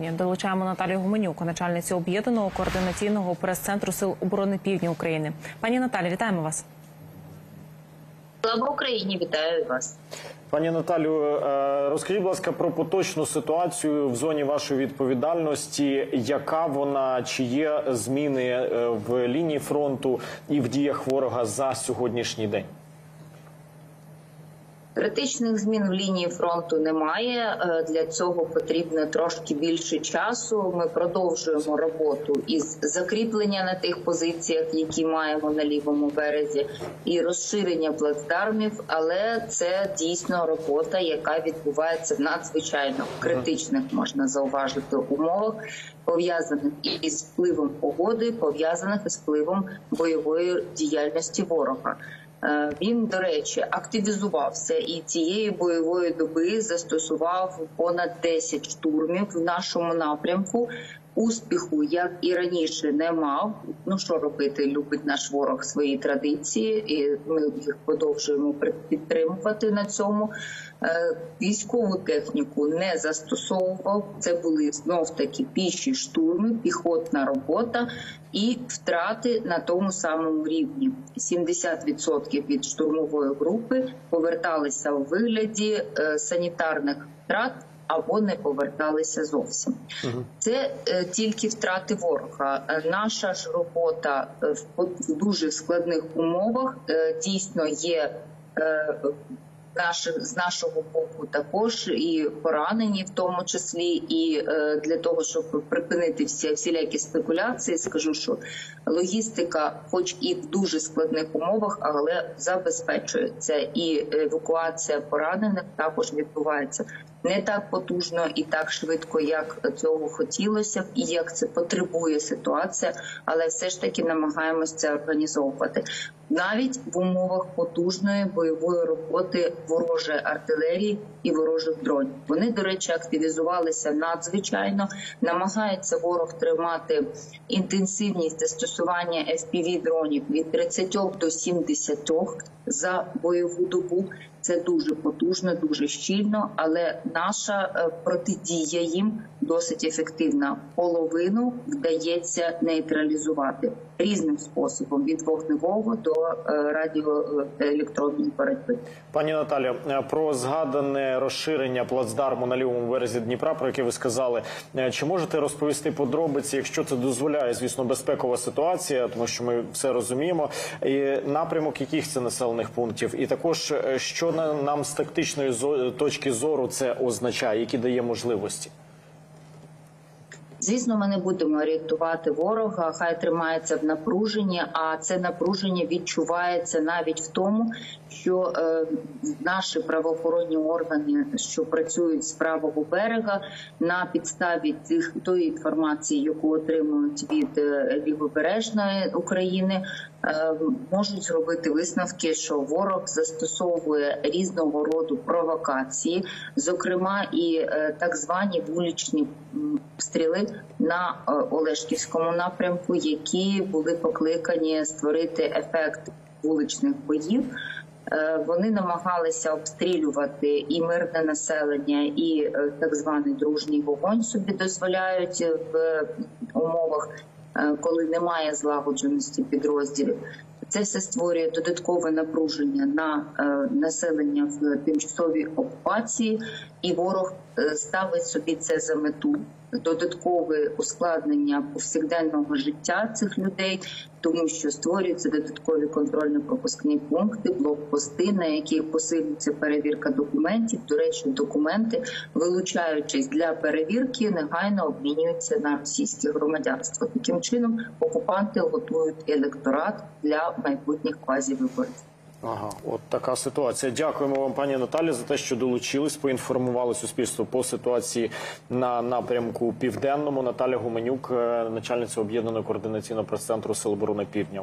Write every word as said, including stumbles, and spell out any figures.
Долучаємо Наталію Гуменюк, начальницю об'єднаного координаційного прес-центру Сил оборони Півдня України. Пані Наталі, вітаємо вас. Слава Україні, вітаю вас. Пані Наталю, розкажіть, будь ласка, про поточну ситуацію в зоні вашої відповідальності. Яка вона, чи є зміни в лінії фронту і в діях ворога за сьогоднішній день? Критичних змін в лінії фронту немає. Для цього потрібно трошки більше часу. Ми продовжуємо роботу із закріплення на тих позиціях, які маємо на лівому березі, і розширення плацдармів, але це дійсно робота, яка відбувається в надзвичайно критичних, можна зауважити, умовах, пов'язаних із впливом погоди, пов'язаних із впливом бойової діяльності ворога. Він, до речі, активізувався і цієї бойової доби застосував понад десять штурмів в нашому напрямку. Успіху, як і раніше, не мав. Ну, що робити, любить наш ворог свої традиції, і ми їх продовжуємо підтримувати на цьому. Військову техніку не застосовував. Це були знов-таки піші штурми, піхотна робота і втрати на тому самому рівні. сімдесят відсотків від штурмової групи поверталися у вигляді санітарних втрат, або не поверталися зовсім. Угу. Це е, тільки втрати ворога. Наша ж робота в, в дуже складних умовах е, дійсно є е, наш, з нашого боку також і поранені в тому числі. І е, для того, щоб припинити всі всілякі спекуляції, скажу, що логістика, хоч і в дуже складних умовах, але забезпечується. І евакуація поранених також відбувається не так потужно і так швидко, як цього хотілося б, і як це потребує ситуація, але все ж таки намагаємося це організовувати. Навіть в умовах потужної бойової роботи ворожої артилерії і ворожих дронів. Вони, до речі, активізувалися надзвичайно. Намагається ворог тримати інтенсивність застосування еф пі ві-дронів від тридцяти до сімдесяти за бойову добу. Це дуже потужно, дуже щільно, але наша протидія їм досить ефективна. Половину вдається нейтралізувати різним способом, від вогневого до радіоелектронної боротьби. Пані Наталя, про згадане розширення плацдарму на лівому березі Дніпра, про яке ви сказали, чи можете розповісти подробиці, якщо це дозволяє, звісно, безпекова ситуація, тому що ми все розуміємо, і напрямок яких це населених пунктів, і також, що нам з тактичної точки зору це означає, які дає можливості? Звісно, ми не будемо орієнтувати ворога, хай тримається в напруженні, а це напруження відчувається навіть в тому, що е, наші правоохоронні органи, що працюють з правого берега, на підставі цих тої інформації, яку отримують від е, лівобережної України, е, можуть зробити висновки, що ворог застосовує різного роду провокації, зокрема і е, так звані вуличні стріли на Олешківському напрямку, які були покликані створити ефект вуличних боїв. Вони намагалися обстрілювати і мирне населення, і так званий дружній вогонь собі дозволяють в умовах, коли немає злагодженості підрозділів. Це все створює додаткове напруження на населення в тимчасовій окупації, і ворог ставить собі це за мету. Додаткове ускладнення повсякденного життя цих людей, тому що створюються додаткові контрольно-пропускні пункти, блокпости, на які посилюється перевірка документів. До речі, документи, вилучаючись для перевірки, негайно обмінюються на російське громадянство. Таким чином окупанти готують електорат для майбутніх квазівиборів. Ага, от така ситуація. Дякуємо вам, пані Наталі, за те, що долучились, поінформували суспільство по ситуації на напрямку Південному. Наталя Гуменюк, начальниця об'єднаного координаційного прес-центру Сил оборони Півдня.